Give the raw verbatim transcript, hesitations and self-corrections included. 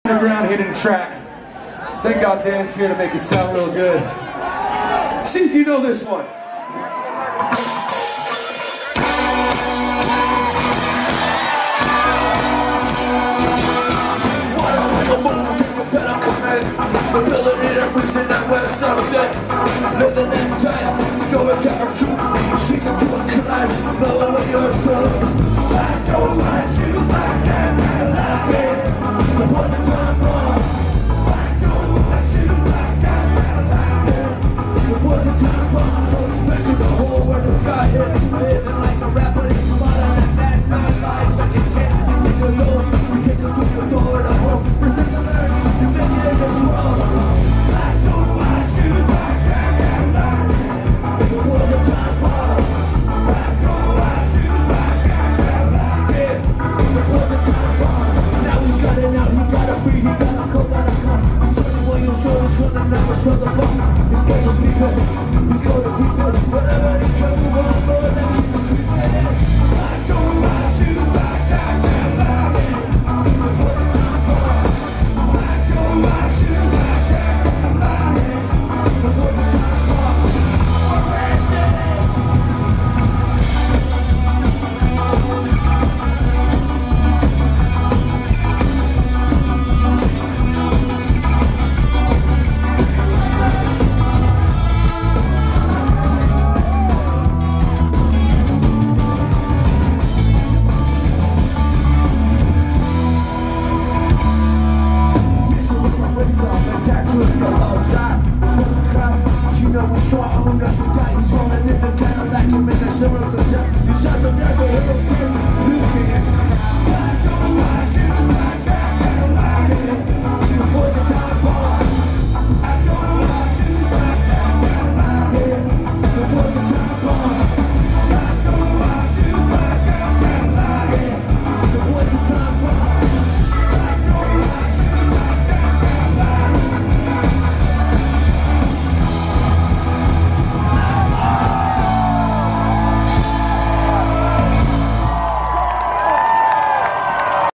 underground hidden track. Thank God Dan's here to make it sound real good. See if you know this one. The pillar in her bricks and that web something. Living that time, so it's our truth. She can do a class, blow away your throat. I don't want you, I can't allow it. The poison time bomb. I don't want you, I can't allow it. The poison time bomb. Expecting the whole world got hit. Living like a rat, but he's smarter than that. Nine lives, like a kid, fifteen years old. You take him through the door to home. For second learn, you make it in this world. So the bomb, his schedule's deeper, he's going to deep end, whatever he can move on, more than he can pretend. I don't want shoes, I got that lie. The poison time bomb. I don't want shoes, I got that lie. The poison time bomb. Arrested. You know we're strong, who knows we die. He's rolling in the Cadillac, him in the summer of the death. These shots are never heroes, two kids. I don't want you.